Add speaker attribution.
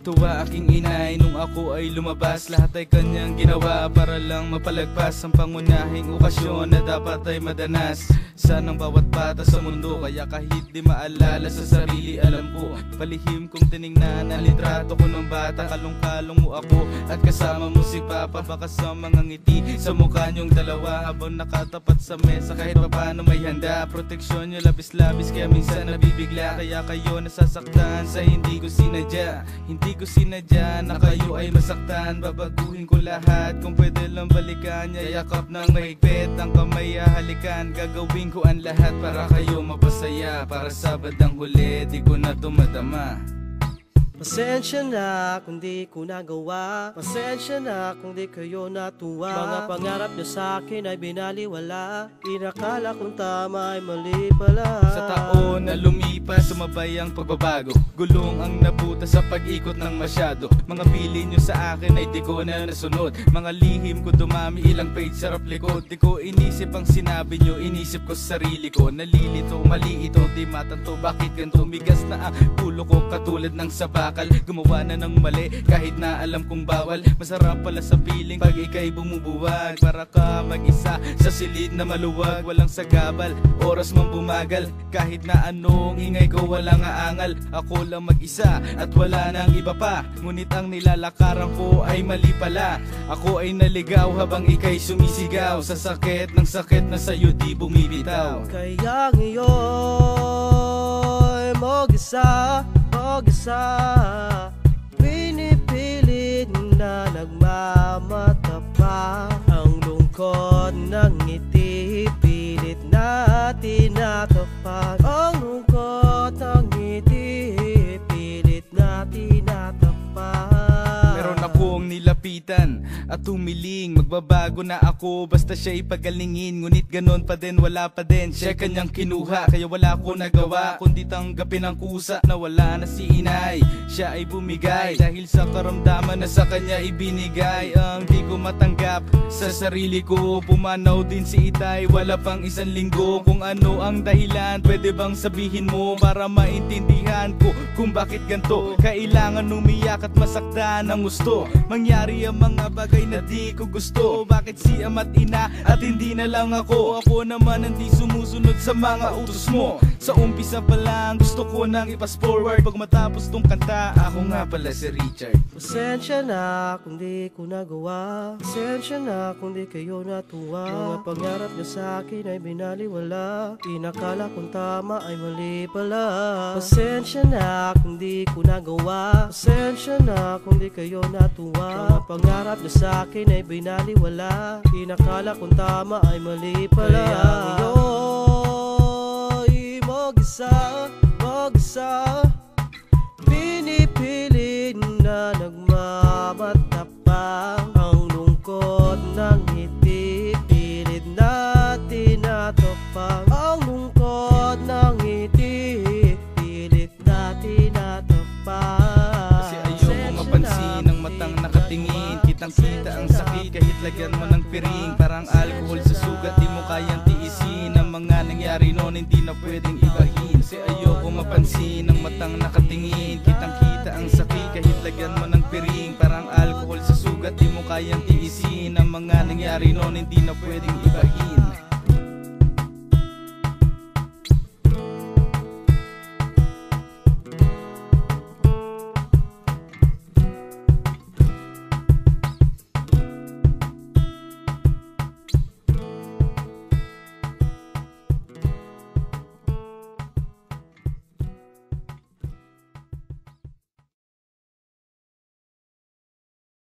Speaker 1: Natuwa aking inay nung ako ay lumabas. Lahat ay kanyang ginawa para lang mapalagpas ang pangunahing okasyon na dapat ay madanas sa ng bawat bata sa mundo. Kaya kahit di maalala sa sarili, alam ko palihim kong tiningnan ang litrato ko nung bata. Kalong-kalong mo ako at kasama mo si Papa. Baka sa mga ngiti sa mukha niyong dalawa habang nakatapat sa mesa. Kahit pa paano may handa, proteksyon niyo labis-labis. Kaya minsan nabibigla, kaya kayo nasasaktan sa hindi ko sinadya. Hindi ko sinadya na kayo ay masaktan. Babaguhin ko lahat kung pwede lang balikan. Yayakap ng mahigpit ang kamay halikan. Gagawin ko ang lahat para kayo mapasaya. Para sa bandang huli di ko na tumadama.
Speaker 2: Pasensya na kung di ko nagawa. Pasensya na kung di kayo natuwa. Mga pangarap niyo sa akin ay binaliwala. Inakala kong tama ay mali pala.
Speaker 1: Sa taon na lumipas, sumabay ang pagbabago. Gulong ang nabuta sa pag-ikot ng masyado. Mga pili nyo sa akin ay di ko na nasunod. Mga lihim ko dumami, ilang page sarap likod. Di ko inisip ang sinabi nyo, inisip ko sa sarili ko. Nalilito, mali ito, di matanto. Bakit ganito? Migas na ang pulo ko katulad ng sabakal. Gumawa na ng mali kahit na alam kong bawal. Masarap pala sa piling pag ika'y bumubuwag. Para ka mag-isa sa silid na maluwag. Walang sagabal, oras mang bumagal. Kahit na anong ingay ko walang aangal. Ako lang mag-isa at wala nang iba pa. Ngunit ang nilalakaran ko ay mali pala. Ako ay naligaw habang ika'y sumisigaw. Sa sakit ng sakit na sa'yo di bumibitaw.
Speaker 2: Kaya ngayon mag-isa, mag-isa, pinipilit na nagmamatapa. Ang lungkot ng ngiti, pilit na tinatapat. Ang lungkot ng ngiti, pilit na tinatapat.
Speaker 1: Meron akong nilapitan at humiling, magbabago na ako basta siya ipagalingin. Ngunit ganon pa din, wala pa din siya kanyang kinuha. Kaya wala ko nagawa kundi tanggapin ang kusa na wala na si inay. Siya ay bumigay dahil sa karamdaman na sa kanya ibinigay. Ang di ko matanggap sa sarili ko, pumanaw din si itay. Wala pang isang linggo, kung ano ang dahilan pwede bang sabihin mo para maintindihan ko kung bakit ganto. Kailangan umiyak at masaktan ang gusto. Mangyari ang mga bagay na di ko gusto. Bakit si ama't ina at hindi na lang ako? Ako naman hindi sumusunod sa mga utos mo. Sa umpisa pa lang gusto ko nang i-pass forward. Pag matapos tong kanta, ako nga pala si Richard.
Speaker 2: Pasensya na kung di ko nagawa. Pasensya na kung di kayo natuwa. Mga pangarap niyo sa akin ay binaliwala. Inakala kong tama ay mali pala. Pasensya na kung di ko nagawa. Pasensya na kung di kayo natuwa. Mga pangarap niyo sa akin ay binaliwala. Inakala kong tama ay mali pala. Kaya ngayon mag-isa, mag-isa, pinipilit na nagmamatapang. Ang lungkot ng ngiti, pilit na tinatapang. Ang lungkot ng ngiti, pilit na tinatapang.
Speaker 1: Kasi ayoko mapansin ang matang nakatingin. Kitang-kita ang sakit kahit lagyan mo ng piring. Parang alcohol sa sugat, di mo kayang tiisin. Ang mga nangyari noon hindi na pwedeng ibahin. Kasi ayoko mapansin ang matang nakatingin. Kitang-kita ang sakit kahit lagyan mo ng piring. Parang alcohol sa sugat, di mo kayang tiisin. Ang mga nangyari noon hindi na pwedeng ibahin.